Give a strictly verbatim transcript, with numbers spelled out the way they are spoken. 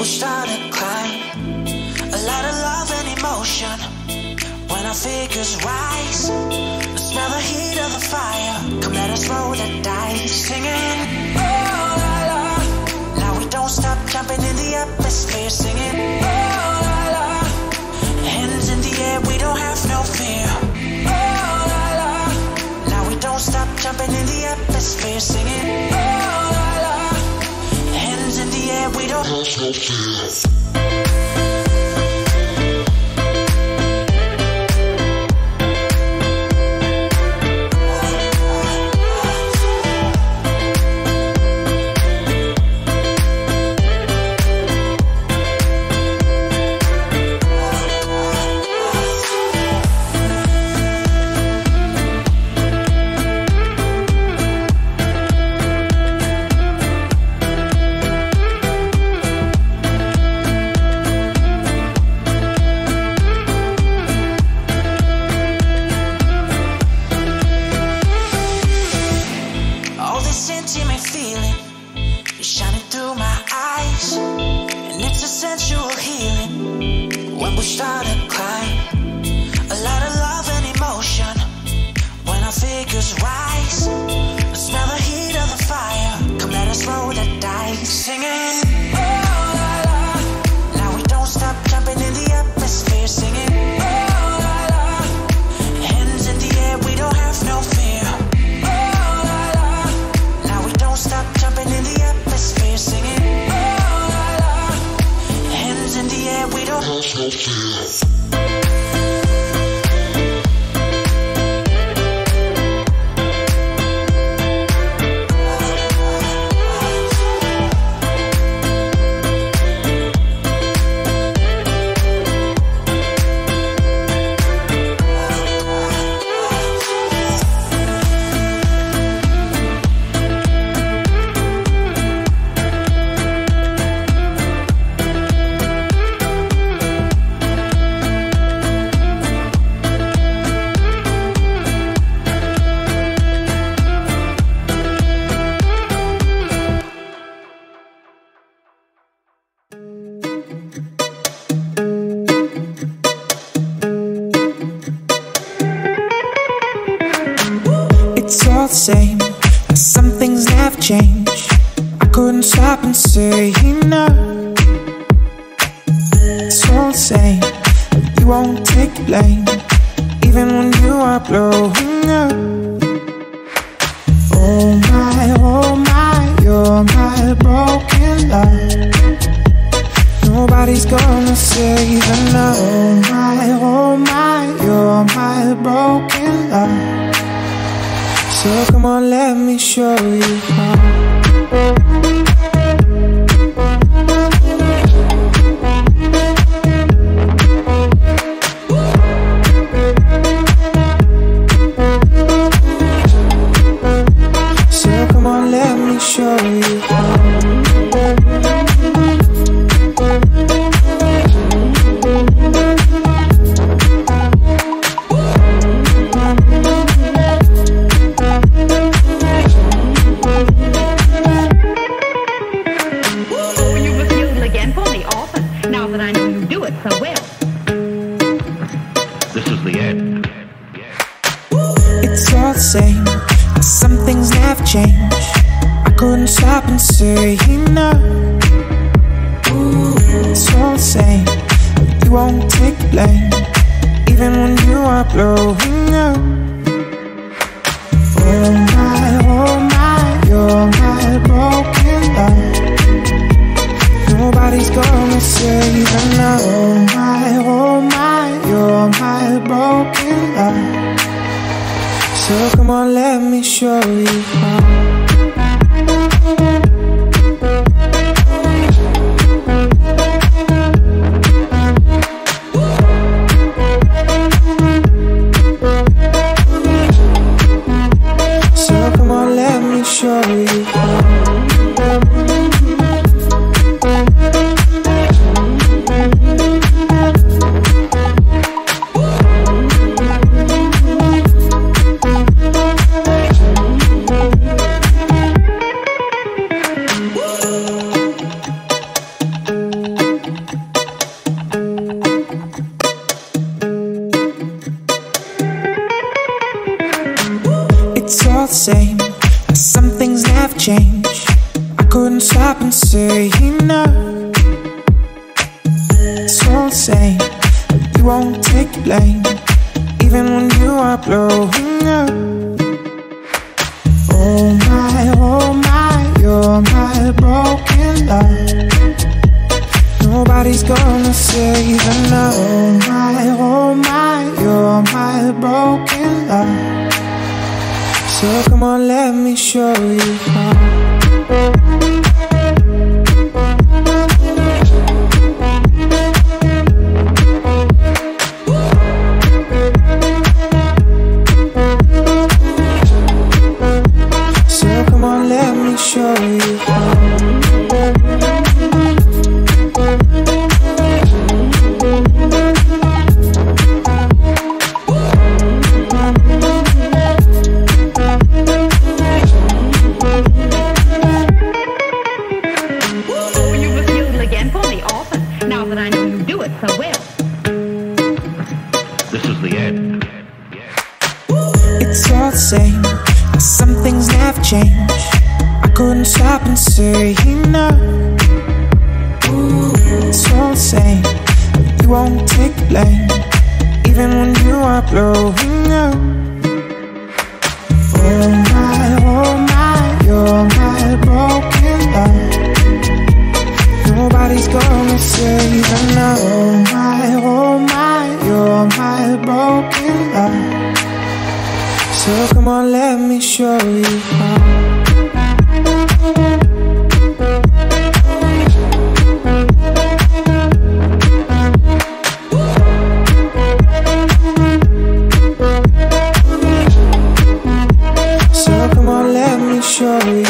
start to climb. A lot of love and emotion when our figures rise. Smell the heat of the fire. Come let us roll the dice, singing oh la la. Now we don't stop jumping in the atmosphere, singing oh la la. Hands in the air, we don't have no fear. Oh la la. Now we don't stop jumping in the atmosphere, singing oh la la. Hands in the air, we don't have no fear. Same, some things never change. I couldn't stop and say no. It's all the same, you won't take the blame, even when you are blowing up. Oh my, oh my, you're my broken love. Nobody's gonna save enough. Oh my, oh my, you're my broken love. So come on, let me show you how. So come on, let me show you how. Same, some things never change. I couldn't stop and say no. It's all the same, you won't take the blame, even when you are blowing up. Oh my, oh my, you're my broken love. Nobody's gonna save enough. Oh my, oh my, you're my broken love. So come on, let me show you how. So come on, let me show you how. change. I couldn't stop and say enough. It's so insane that you won't take the blame, even when you are blowing up. Oh my, oh my, you're my broken love. Nobody's gonna save enough. Oh my, oh my, you're my broken love. So come on, let me show you how. So come on, let me show you how. Same, but some things never change. I couldn't stop and say enough. Ooh, it's all the same, but you won't take the blame, even when you are blowing up. Oh my, oh my, you're my broken love. Nobody's gonna save enough. Oh my, oh my, you're my broken love. So come on, let me show you how. So come on, let me show you.